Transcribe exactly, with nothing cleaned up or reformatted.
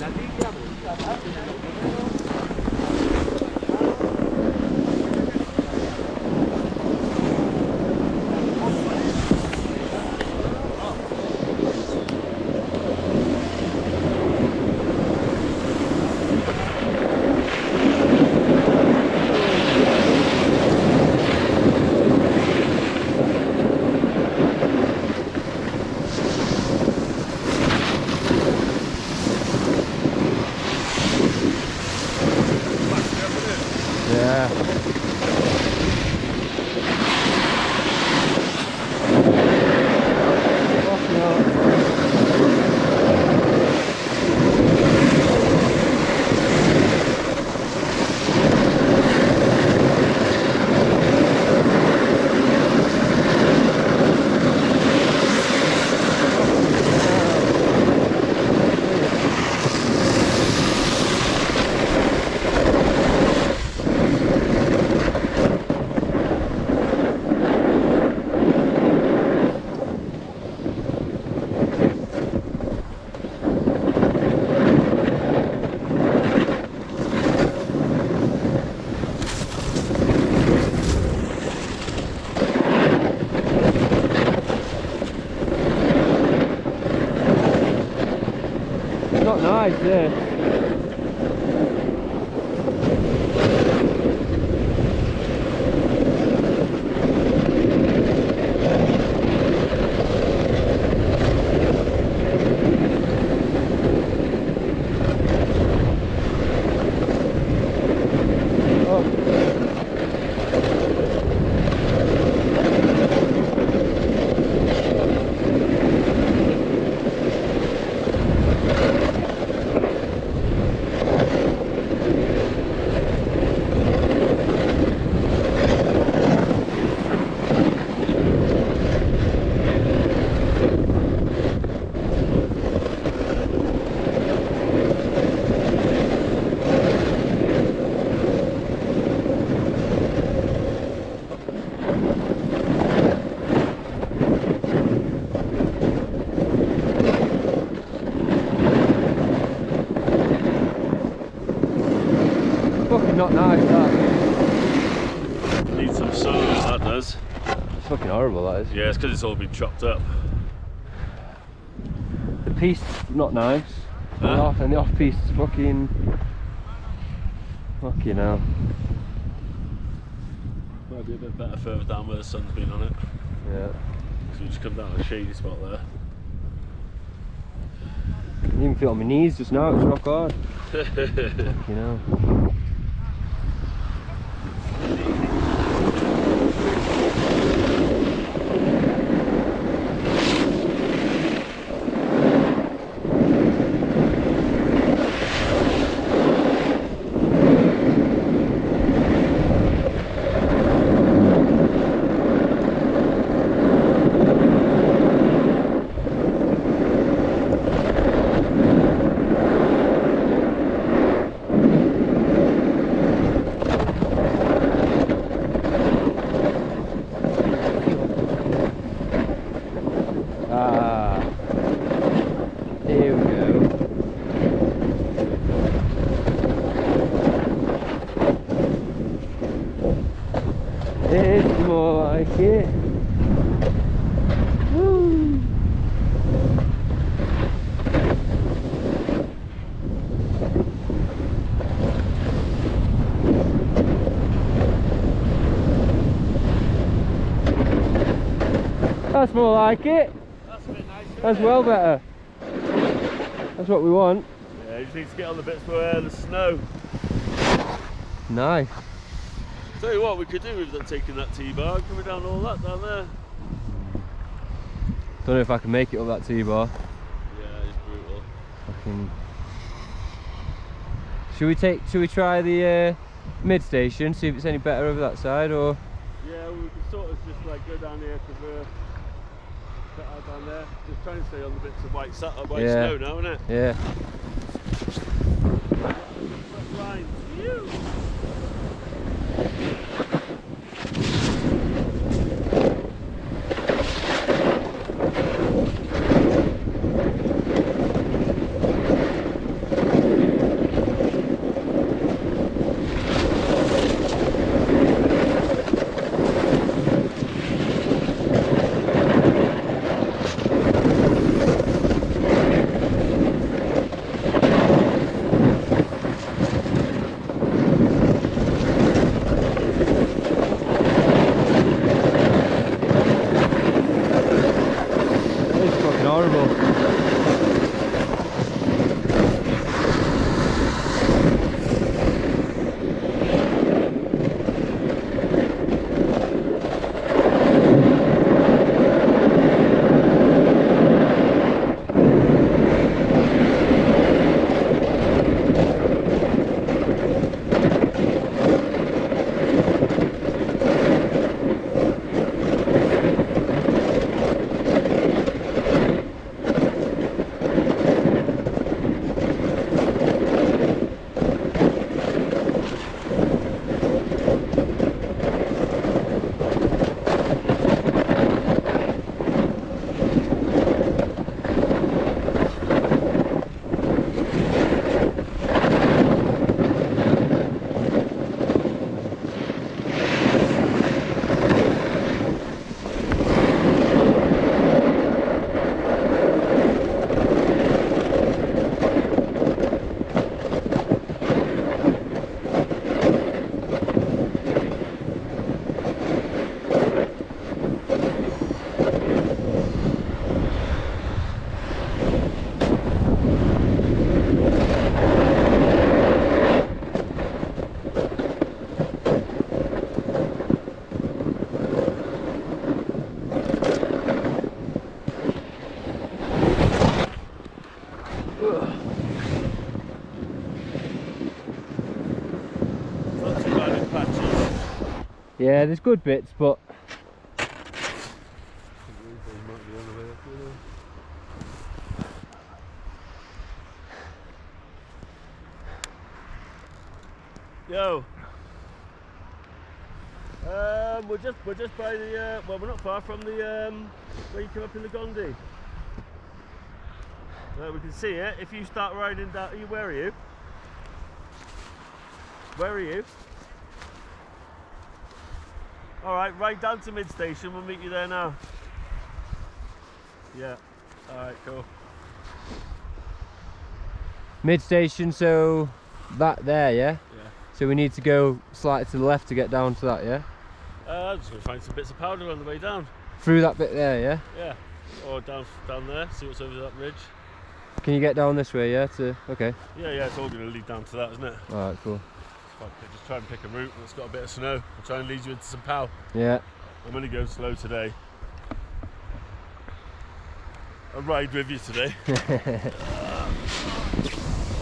Nice, yeah. Fucking not nice, that. Needs some sun, that does. It's fucking horrible, that is. Yeah, it's because it's all been chopped up. The piece not nice. Huh? And, off, and the off piece is fucking. Fucking hell. Might be a bit better further down where the sun's been on it. Yeah. So we just come down a shady spot there. I didn't even feel on my knees just now, it's rock hard. You know. It's more like it. Woo. That's more like it. That's a bit nicer. That's well better. That's what we want. Yeah, you just need to get on the bits where the snow. Nice. Tell you what we could do with that, taking that T-bar, coming down all that down there. Don't know if I can make it up that T-bar. Yeah, it's brutal. Fucking. Should we take? Should we try the uh, mid station? See if it's any better over that side, or? Yeah, we can sort of just like go down here because we're cut out down there. Just trying to stay on the bits of white sat white Yeah. snow now, isn't it? Yeah. Lines. Phew. Not too bad in patches. Yeah, there's good bits, but Yo. Um, we're just we're just by the uh, well, we're not far from the um, where you come up in the Gondi. Uh, we can see it. If you start riding down, are you, where are you? Where are you? All right, right down to mid station. We'll meet you there now. Yeah. All right, cool. mid station, so that there, yeah? Yeah. So we need to go slightly to the left to get down to that, yeah? Uh, I'm just gonna find some bits of powder on the way down. Through that bit there, yeah? Yeah. Or down down there. See what's over that ridge. Can you get down this way, yeah? To okay. Yeah, yeah. It's all gonna lead down to that, isn't it? Alright, cool. Just try and pick a route that's got a bit of snow. I'll try and lead you into some pow. Yeah. I'm only going slow today. I'll ride with you today.